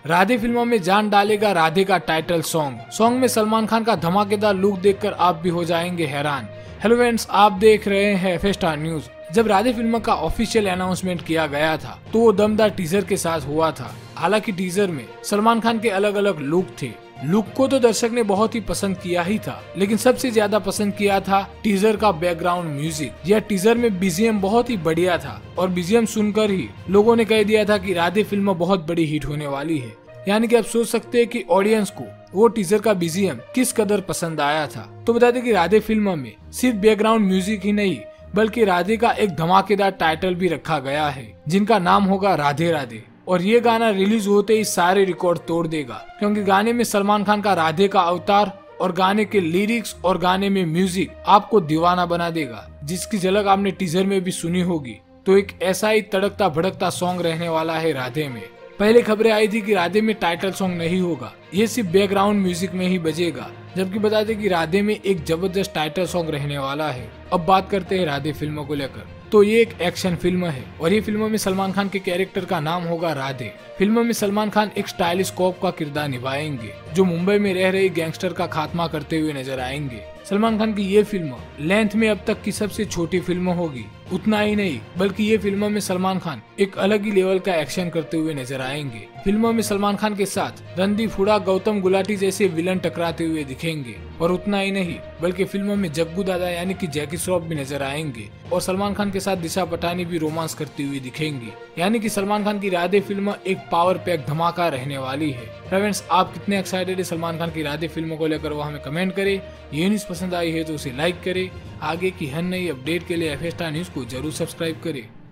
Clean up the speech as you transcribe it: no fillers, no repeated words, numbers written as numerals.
राधे फिल्मों में जान डालेगा राधे का टाइटल सॉन्ग में सलमान खान का धमाकेदार लुक देखकर आप भी हो जाएंगे हैरान। हेलो फ्रेंड्स, आप देख रहे हैं फेस्टा न्यूज। जब राधे फिल्म का ऑफिशियल अनाउंसमेंट किया गया था तो वो दमदार टीजर के साथ हुआ था। हालांकि टीजर में सलमान खान के अलग अलग लुक थे। लुक को तो दर्शक ने बहुत ही पसंद किया ही था, लेकिन सबसे ज्यादा पसंद किया था टीजर का बैकग्राउंड म्यूजिक। यह टीजर में बीजीएम बहुत ही बढ़िया था और बीजीएम सुनकर ही लोगों ने कह दिया था कि राधे फिल्म बहुत बड़ी हिट होने वाली है। यानी कि आप सोच सकते हैं कि ऑडियंस को वो टीजर का बीजीएम किस कदर पसंद आया था। तो बता दें कि राधे फिल्म में सिर्फ बैकग्राउंड म्यूजिक ही नहीं बल्कि राधे का एक धमाकेदार टाइटल भी रखा गया है, जिनका नाम होगा राधे राधे। और ये गाना रिलीज होते ही सारे रिकॉर्ड तोड़ देगा, क्योंकि गाने में सलमान खान का राधे का अवतार और गाने के लिरिक्स और गाने में म्यूजिक आपको दीवाना बना देगा, जिसकी झलक आपने टीजर में भी सुनी होगी। तो एक ऐसा ही तड़कता भड़कता सॉन्ग रहने वाला है राधे में। पहले खबरें आई थी कि राधे में टाइटल सॉन्ग नहीं होगा, ये सिर्फ बैकग्राउंड म्यूजिक में ही बजेगा, जबकि बता दें कि राधे में एक जबरदस्त टाइटल सॉन्ग रहने वाला है। अब बात करते हैं राधे फिल्मों को लेकर। तो ये एक एक्शन फिल्म है और ये फिल्म में सलमान खान के कैरेक्टर का नाम होगा राधे। फिल्म में सलमान खान एक स्टाइलिश कॉप का किरदार निभाएंगे जो मुंबई में रह रहे गैंगस्टर का खात्मा करते हुए नजर आएंगे। सलमान खान की ये फिल्म लेंथ में अब तक की सबसे छोटी फिल्म होगी। उतना ही नहीं बल्कि ये फिल्म में सलमान खान एक अलग ही लेवल का एक्शन करते हुए नजर आएंगे। फिल्म में सलमान खान के साथ रणदीप हुडा, गौतम गुलाटी जैसे विलन टकराते हुए दिखेंगे। और उतना ही नहीं बल्कि फिल्म में जग्गू दादा यानी कि जैकी श्रॉफ भी नजर आएंगे और सलमान खान के साथ दिशा पटानी भी रोमांस करती हुई दिखेंगी। यानी कि सलमान खान की राधे फिल्म एक पावर पैक धमाका रहने वाली है। फ्रेंड्स, आप कितने एक्साइटेड है सलमान खान की राधे फिल्म को लेकर, वो हमें कमेंट करें। ये न्यूज पसंद आई है तो उसे लाइक करें। आगे की हर नई अपडेट के लिए फेस्टा न्यूज को जरूर सब्सक्राइब करें।